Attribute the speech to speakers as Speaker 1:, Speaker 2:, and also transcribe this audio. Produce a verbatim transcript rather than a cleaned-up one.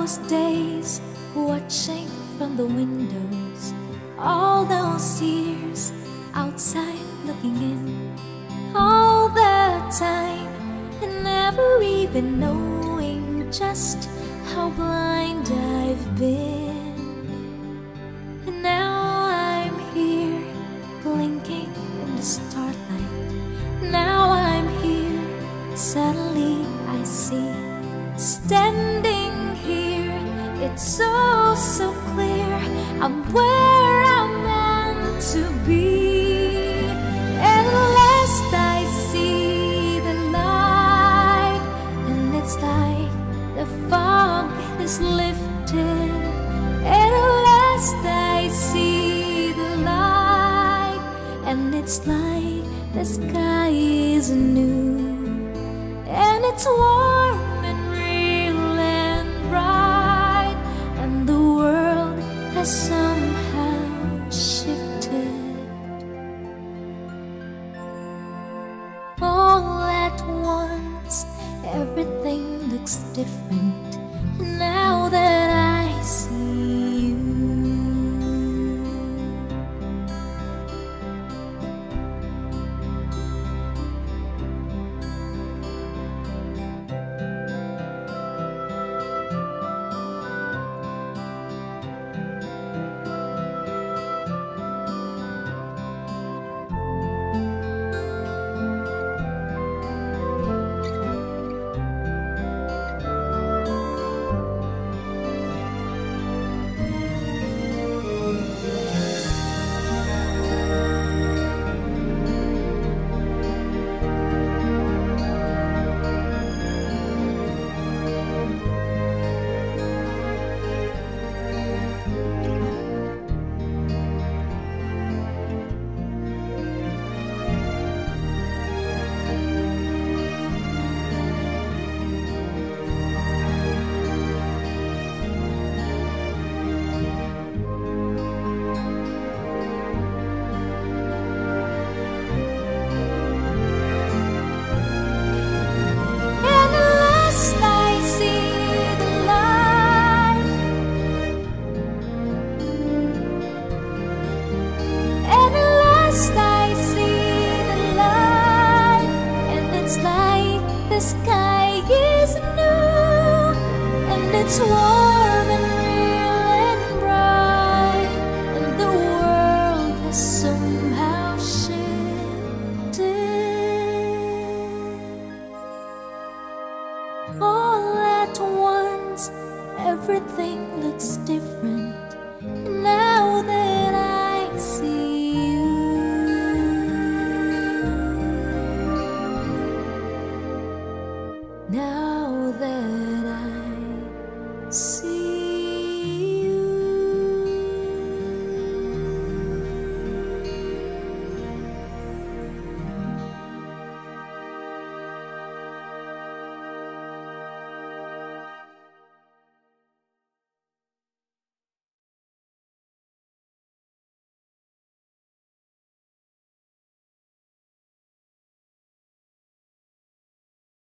Speaker 1: those days, watching from the windows, all those years outside looking in, all the time, and never even knowing just how blind I've been. And now I'm here, blinking in the starlight. Now I'm here, suddenly I see, standing here, it's so, so clear, I'm where I'm meant to be. At last I see the light, and it's like the fog is lifted. At last I see the light, and it's like the sky is new, and it's warm and real and bright, and the world has somehow shifted. All at once, everything looks different now that I see you. The sky is new, and it's warm and real and bright, and the world has somehow shifted. All at once, everything looks different now that I see you. Now that I see